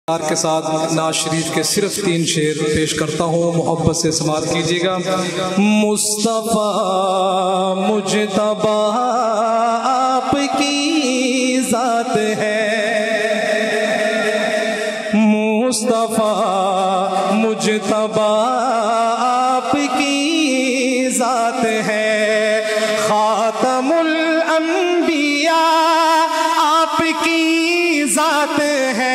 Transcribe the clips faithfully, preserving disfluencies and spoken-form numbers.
کے ساتھ نعت شریف کے صرف تین شعر پیش کرتا ہوں، محبت سے سماعت کیجیے گا۔ مصطفیٰ مجتبی آپ کی ذات ہے، مصطفیٰ مجتبی آپ کی ذات ہے، خاتم الانبیاء آپ کی ذات ہے،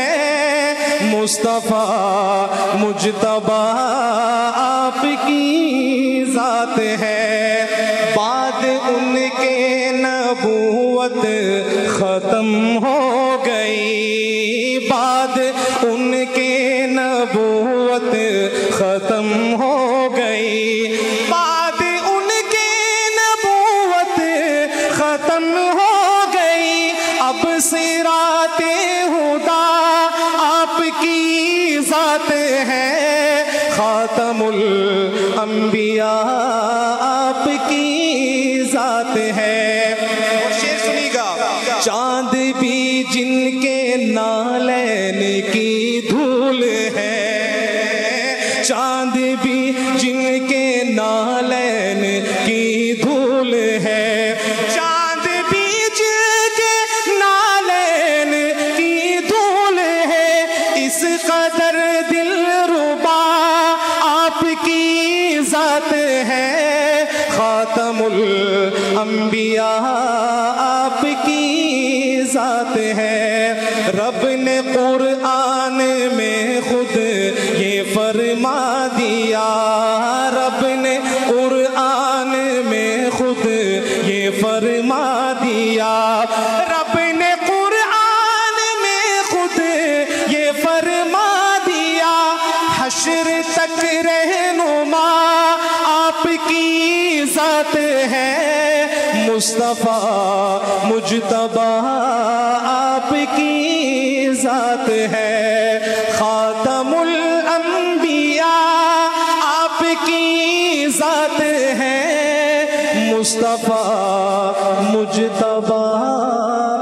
مصطفیٰ مجتبی آپ کی ذات ہے، بعد ان کے نبوت ختم ہو گئی، بعد ان کے نبوت ختم ہو گئی، بعد ان کے نبوت ختم ہو گئی، اب صراط ہدی آپ کی ذات ہے، خاتم الانبیاء آپ کی ذات ہے۔ اور شعر سنیے گا، چاند بھی جن کے نالین کی دھول ہے، چاند بھی جن کے نالین کی دھول ہے، چاند بھی جن کے نالین کی دھول ہے، اس قدر دل ربا آپ کی ذات ہے، خاتم الانبیاء آپ کی ذات ہے۔ رب نے قرآن میں خود یہ فرما دیا، رب نے قرآن میں خود یہ فرما دیا، رب نے قرآن میں خود یہ فرما دیا، حشر تک رہنما آپ کی ذات ہے، مصطفیٰ مجتبی آپ کی ذات ہے، خاتم الانبیاء آپ کی ذات ہے، مصطفیٰ مجتبی